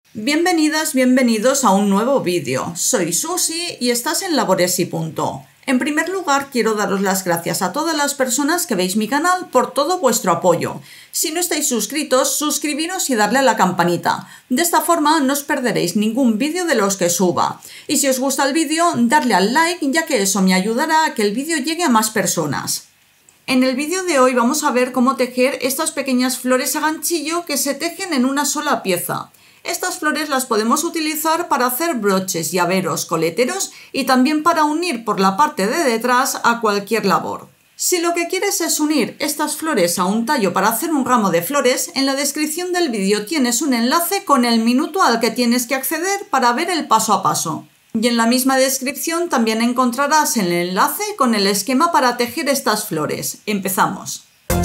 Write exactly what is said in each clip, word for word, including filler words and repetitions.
Bienvenidas, bienvenidos a un nuevo vídeo. Soy Susi y estás en Labores y Punto. En primer lugar, quiero daros las gracias a todas las personas que veis mi canal por todo vuestro apoyo. Si no estáis suscritos, suscribiros y darle a la campanita. De esta forma no os perderéis ningún vídeo de los que suba. Y si os gusta el vídeo, darle al like, ya que eso me ayudará a que el vídeo llegue a más personas. En el vídeo de hoy vamos a ver cómo tejer estas pequeñas flores a ganchillo que se tejen en una sola pieza. Estas flores las podemos utilizar para hacer broches, llaveros, coleteros y también para unir por la parte de detrás a cualquier labor. Si lo que quieres es unir estas flores a un tallo para hacer un ramo de flores, en la descripción del vídeo tienes un enlace con el minuto al que tienes que acceder para ver el paso a paso. Y en la misma descripción también encontrarás el enlace con el esquema para tejer estas flores. Empezamos.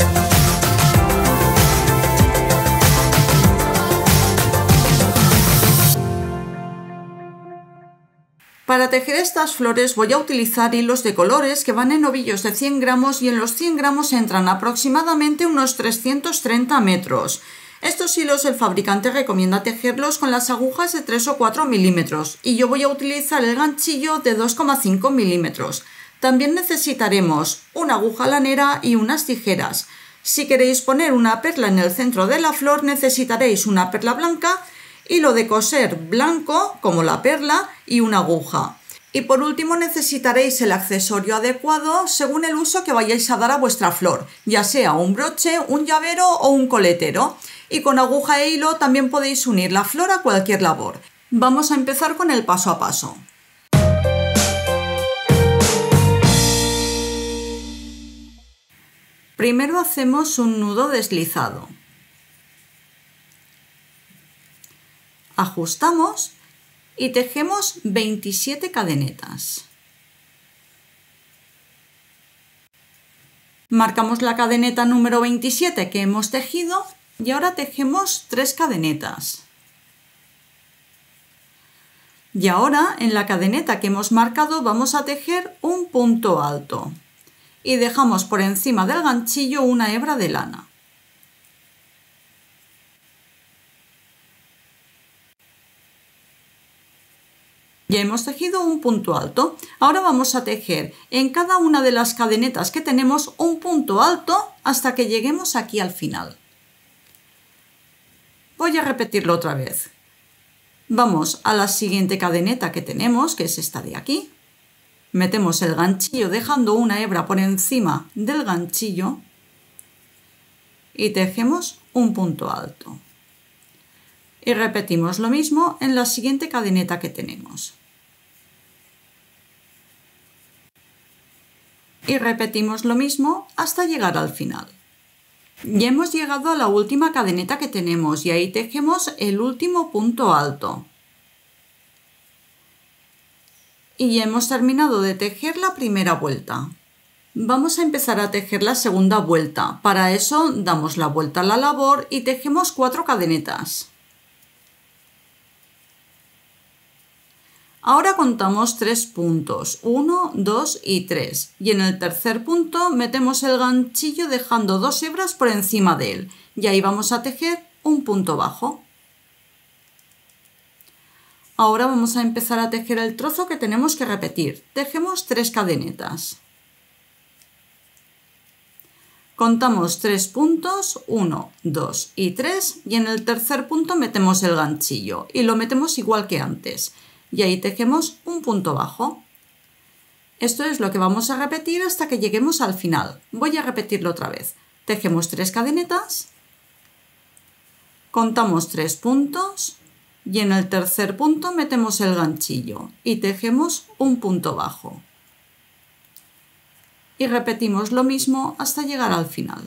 Para tejer estas flores voy a utilizar hilos de colores que van en ovillos de cien gramos y en los cien gramos entran aproximadamente unos trescientos treinta metros. Estos hilos el fabricante recomienda tejerlos con las agujas de tres o cuatro milímetros y yo voy a utilizar el ganchillo de dos coma cinco milímetros. También necesitaremos una aguja lanera y unas tijeras. Si queréis poner una perla en el centro de la flor necesitaréis una perla blanca, hilo de coser blanco como la perla y una aguja. Y por último necesitaréis el accesorio adecuado según el uso que vayáis a dar a vuestra flor, ya sea un broche, un llavero o un coletero. Y con aguja e hilo también podéis unir la flor a cualquier labor. Vamos a empezar con el paso a paso. Primero hacemos un nudo deslizado. Ajustamos y tejemos veintisiete cadenetas. Marcamos la cadeneta número veintisiete que hemos tejido y ahora tejemos tres cadenetas. Y ahora en la cadeneta que hemos marcado vamos a tejer un punto alto y dejamos por encima del ganchillo una hebra de lana. Ya hemos tejido un punto alto. Ahora vamos a tejer en cada una de las cadenetas que tenemos un punto alto hasta que lleguemos aquí al final. Voy a repetirlo otra vez. Vamos a la siguiente cadeneta que tenemos, que es esta de aquí. Metemos el ganchillo dejando una hebra por encima del ganchillo y tejemos un punto alto. Y repetimos lo mismo en la siguiente cadeneta que tenemos. Y repetimos lo mismo hasta llegar al final. Ya hemos llegado a la última cadeneta que tenemos y ahí tejemos el último punto alto. Y ya hemos terminado de tejer la primera vuelta. Vamos a empezar a tejer la segunda vuelta. Para eso damos la vuelta a la labor y tejemos cuatro cadenetas. Ahora contamos tres puntos, uno, dos y tres, y en el tercer punto metemos el ganchillo dejando dos hebras por encima de él, y ahí vamos a tejer un punto bajo. Ahora vamos a empezar a tejer el trozo que tenemos que repetir. Tejemos tres cadenetas. Contamos tres puntos, uno, dos y tres, y en el tercer punto metemos el ganchillo, y lo metemos igual que antes. Y ahí tejemos un punto bajo. Esto es lo que vamos a repetir hasta que lleguemos al final. Voy a repetirlo otra vez. Tejemos tres cadenetas, contamos tres puntos y en el tercer punto metemos el ganchillo y tejemos un punto bajo. Y repetimos lo mismo hasta llegar al final.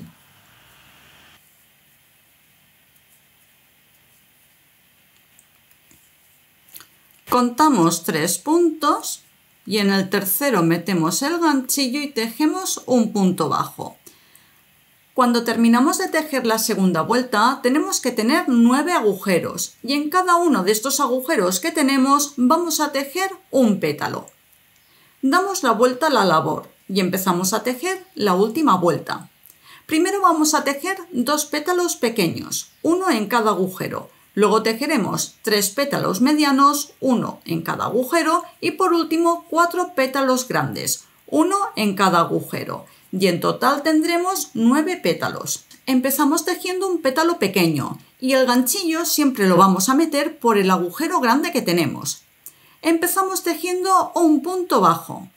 Contamos tres puntos y en el tercero metemos el ganchillo y tejemos un punto bajo. Cuando terminamos de tejer la segunda vuelta tenemos que tener nueve agujeros y en cada uno de estos agujeros que tenemos vamos a tejer un pétalo. Damos la vuelta a la labor y empezamos a tejer la última vuelta. Primero vamos a tejer dos pétalos pequeños, uno en cada agujero. Luego tejeremos tres pétalos medianos, uno en cada agujero, y por último cuatro pétalos grandes, uno en cada agujero, y en total tendremos nueve pétalos. Empezamos tejiendo un pétalo pequeño y el ganchillo siempre lo vamos a meter por el agujero grande que tenemos. Empezamos tejiendo un punto bajo.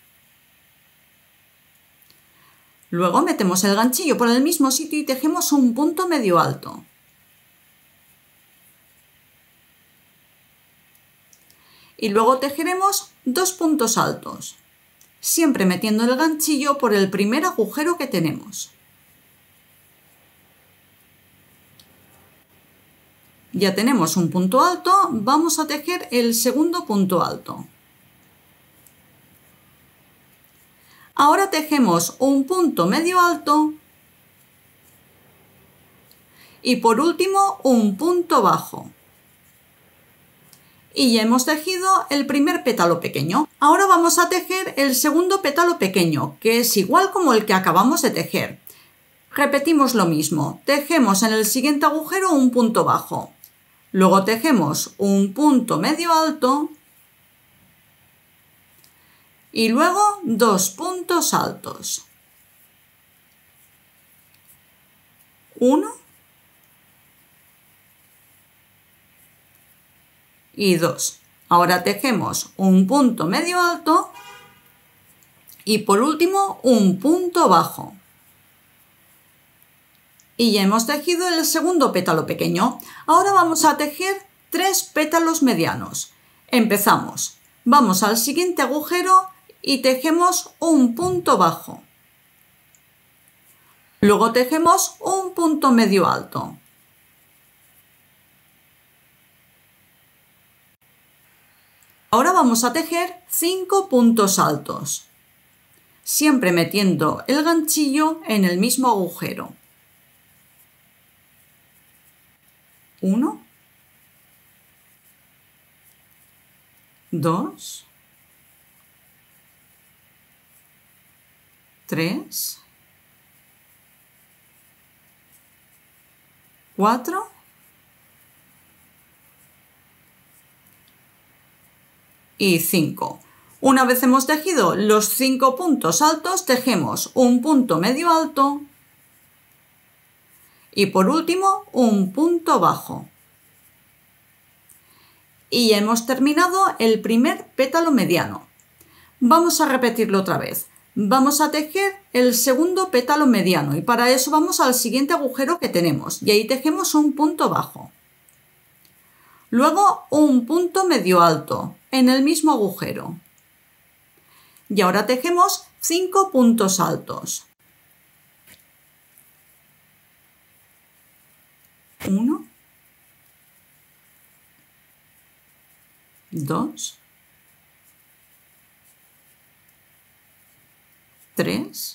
Luego metemos el ganchillo por el mismo sitio y tejemos un punto medio alto. Y luego tejeremos dos puntos altos, siempre metiendo el ganchillo por el primer agujero que tenemos. Ya tenemos un punto alto, vamos a tejer el segundo punto alto. Ahora tejemos un punto medio alto y por último un punto bajo. Y ya hemos tejido el primer pétalo pequeño. Ahora vamos a tejer el segundo pétalo pequeño, que es igual como el que acabamos de tejer. Repetimos lo mismo, tejemos en el siguiente agujero un punto bajo. Luego tejemos un punto medio alto y luego dos puntos altos. Uno y dos. Ahora tejemos un punto medio alto y por último un punto bajo. Y ya hemos tejido el segundo pétalo pequeño. Ahora vamos a tejer tres pétalos medianos. Empezamos. Vamos al siguiente agujero y tejemos un punto bajo. Luego tejemos un punto medio alto. Ahora vamos a tejer cinco puntos altos, siempre metiendo el ganchillo en el mismo agujero. Uno, dos, tres, cuatro y cinco. Una vez hemos tejido los cinco puntos altos, tejemos un punto medio alto y por último un punto bajo. Y ya hemos terminado el primer pétalo mediano. Vamos a repetirlo otra vez. Vamos a tejer el segundo pétalo mediano y para eso vamos al siguiente agujero que tenemos y ahí tejemos un punto bajo. Luego un punto medio alto en el mismo agujero. Y ahora tejemos cinco puntos altos. Uno, dos, tres,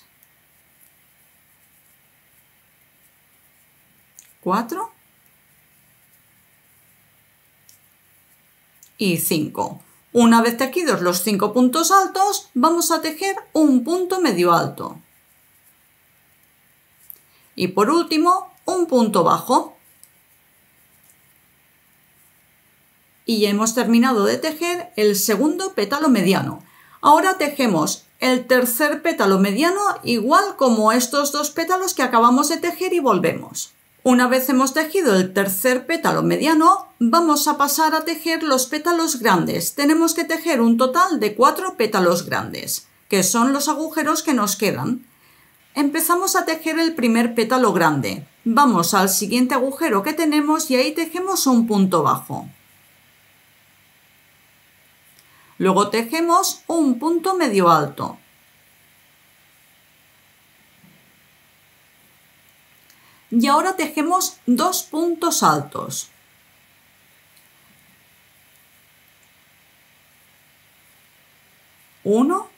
cuatro y cinco. Una vez tejidos los cinco puntos altos, vamos a tejer un punto medio alto. Y por último, un punto bajo. Y ya hemos terminado de tejer el segundo pétalo mediano. Ahora tejemos el tercer pétalo mediano igual como estos dos pétalos que acabamos de tejer y volvemos. Una vez hemos tejido el tercer pétalo mediano, vamos a pasar a tejer los pétalos grandes. Tenemos que tejer un total de cuatro pétalos grandes, que son los agujeros que nos quedan. Empezamos a tejer el primer pétalo grande. Vamos al siguiente agujero que tenemos y ahí tejemos un punto bajo. Luego tejemos un punto medio alto. Y ahora tejemos dos puntos altos. Uno.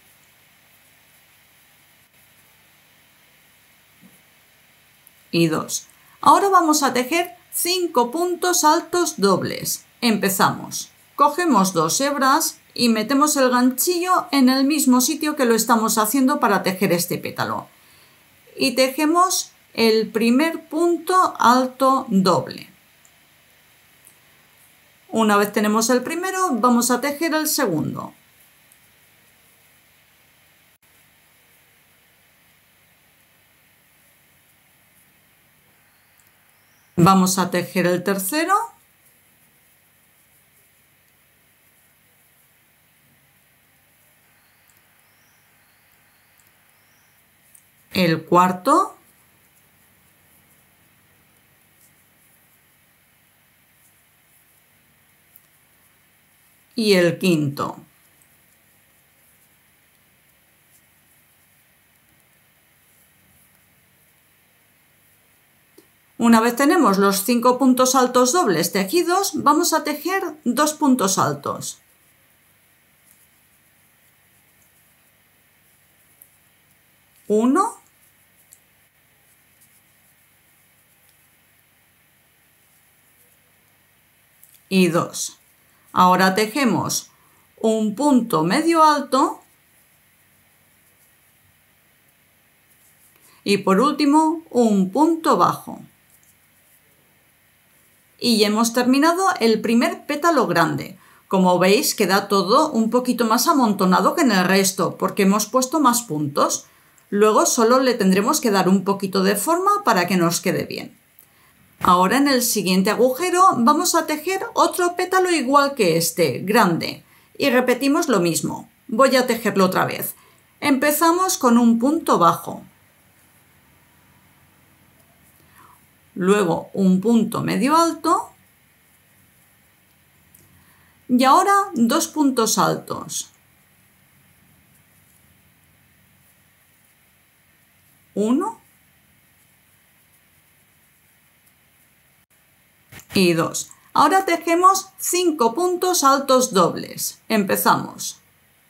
Y dos. Ahora vamos a tejer cinco puntos altos dobles. Empezamos. Cogemos dos hebras y metemos el ganchillo en el mismo sitio que lo estamos haciendo para tejer este pétalo. Y tejemos el primer punto alto doble. Una vez tenemos el primero, vamos a tejer el segundo. Vamos a tejer el tercero. El cuarto. Y el quinto. Una vez tenemos los cinco puntos altos dobles tejidos, vamos a tejer dos puntos altos. Uno. Y dos. Ahora tejemos un punto medio alto y por último un punto bajo. Y hemos terminado el primer pétalo grande. Como veis, queda todo un poquito más amontonado que en el resto porque hemos puesto más puntos. Luego solo le tendremos que dar un poquito de forma para que nos quede bien. Ahora en el siguiente agujero vamos a tejer otro pétalo igual que este, grande. Y repetimos lo mismo. Voy a tejerlo otra vez. Empezamos con un punto bajo. Luego un punto medio alto. Y ahora dos puntos altos. Uno. Y dos. Ahora tejemos cinco puntos altos dobles. Empezamos.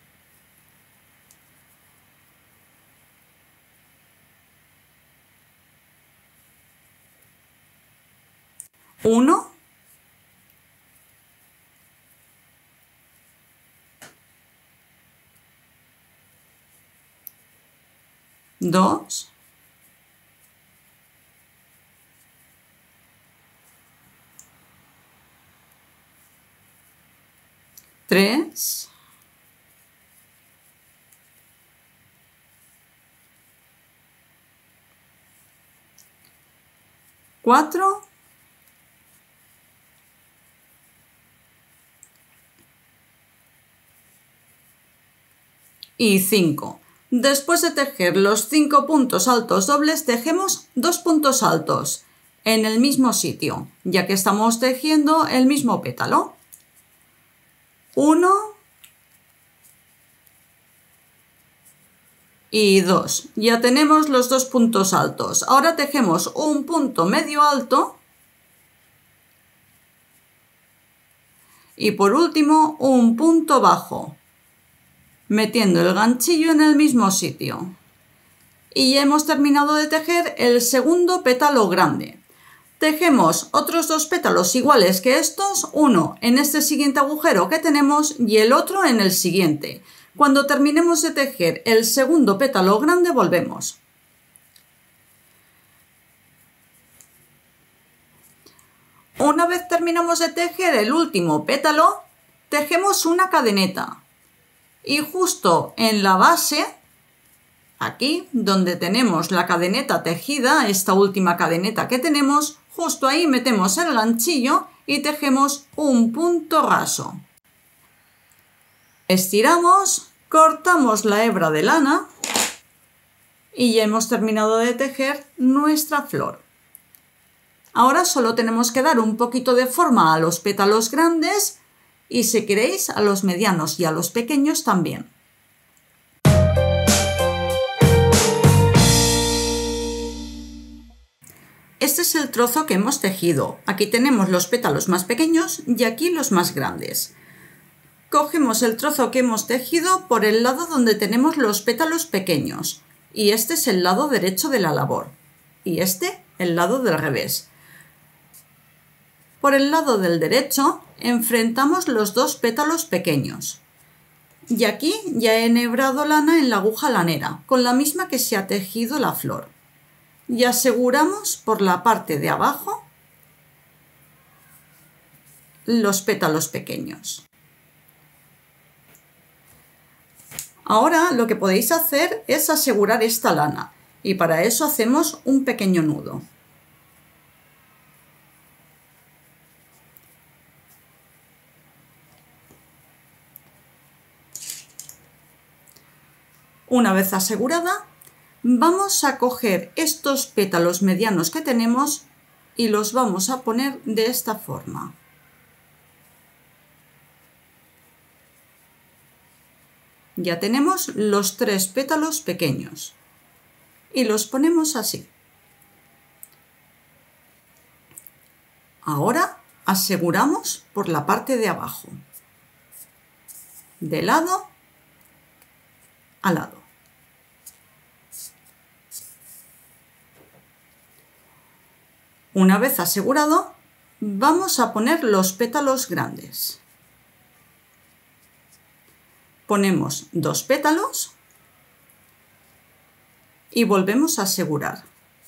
Uno. Dos. Tres. Cuatro. Y cinco. Después de tejer los cinco puntos altos dobles, tejemos dos puntos altos en el mismo sitio, ya que estamos tejiendo el mismo pétalo. Uno y dos. Ya tenemos los dos puntos altos. Ahora tejemos un punto medio alto y por último un punto bajo, metiendo el ganchillo en el mismo sitio. Y ya hemos terminado de tejer el segundo pétalo grande. Tejemos otros dos pétalos iguales que estos, uno en este siguiente agujero que tenemos y el otro en el siguiente. Cuando terminemos de tejer el segundo pétalo grande, volvemos. Una vez terminamos de tejer el último pétalo, tejemos una cadeneta. Y justo en la base, aquí donde tenemos la cadeneta tejida, esta última cadeneta que tenemos, justo ahí metemos el ganchillo y tejemos un punto raso. Estiramos, cortamos la hebra de lana y ya hemos terminado de tejer nuestra flor. Ahora solo tenemos que dar un poquito de forma a los pétalos grandes y si queréis a los medianos y a los pequeños también. Este es el trozo que hemos tejido. Aquí tenemos los pétalos más pequeños y aquí los más grandes. Cogemos el trozo que hemos tejido por el lado donde tenemos los pétalos pequeños. Y este es el lado derecho de la labor. Y este, el lado del revés. Por el lado del derecho enfrentamos los dos pétalos pequeños. Y aquí ya he enhebrado lana en la aguja lanera, con la misma que se ha tejido la flor. Y aseguramos por la parte de abajo los pétalos pequeños. Ahora lo que podéis hacer es asegurar esta lana y para eso hacemos un pequeño nudo. Una vez asegurada, vamos a coger estos pétalos medianos que tenemos y los vamos a poner de esta forma. Ya tenemos los tres pétalos pequeños y los ponemos así. Ahora aseguramos por la parte de abajo, de lado a lado. Una vez asegurado, vamos a poner los pétalos grandes. Ponemos dos pétalos y volvemos a asegurar.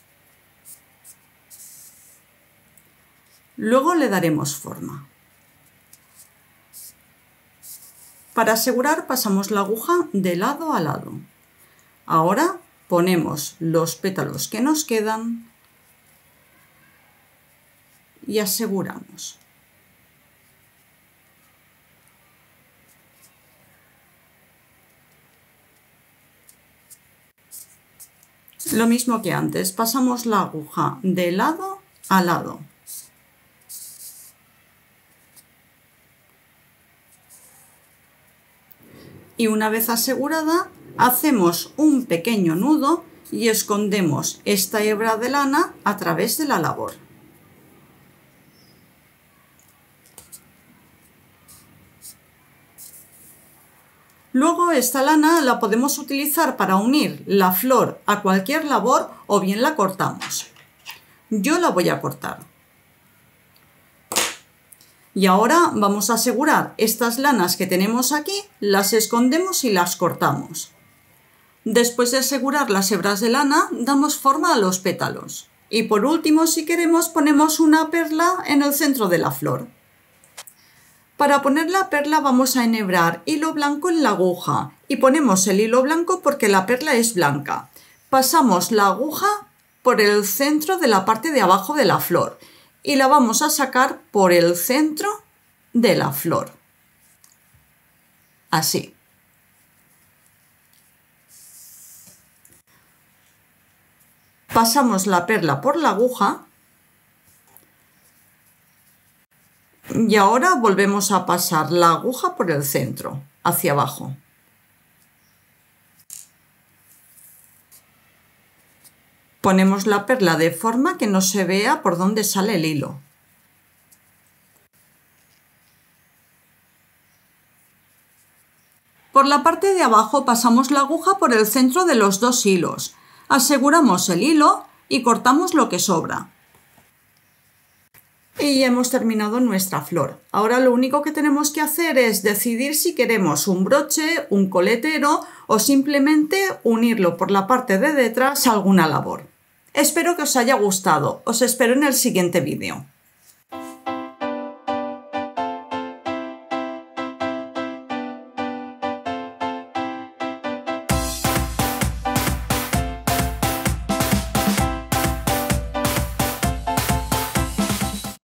Luego le daremos forma. Para asegurar pasamos la aguja de lado a lado. Ahora ponemos los pétalos que nos quedan y aseguramos. Lo mismo que antes, pasamos la aguja de lado a lado. Y una vez asegurada, hacemos un pequeño nudo y escondemos esta hebra de lana a través de la labor. Luego esta lana la podemos utilizar para unir la flor a cualquier labor o bien la cortamos. Yo la voy a cortar. Y ahora vamos a asegurar estas lanas que tenemos aquí, las escondemos y las cortamos. Después de asegurar las hebras de lana, damos forma a los pétalos. Y por último, si queremos, ponemos una perla en el centro de la flor. Para poner la perla vamos a enhebrar hilo blanco en la aguja y ponemos el hilo blanco porque la perla es blanca. Pasamos la aguja por el centro de la parte de abajo de la flor y la vamos a sacar por el centro de la flor. Así. Pasamos la perla por la aguja. Y ahora volvemos a pasar la aguja por el centro, hacia abajo. Ponemos la perla de forma que no se vea por dónde sale el hilo. Por la parte de abajo pasamos la aguja por el centro de los dos hilos. Aseguramos el hilo y cortamos lo que sobra. Y ya hemos terminado nuestra flor. Ahora lo único que tenemos que hacer es decidir si queremos un broche, un coletero o simplemente unirlo por la parte de detrás a alguna labor. Espero que os haya gustado. Os espero en el siguiente vídeo.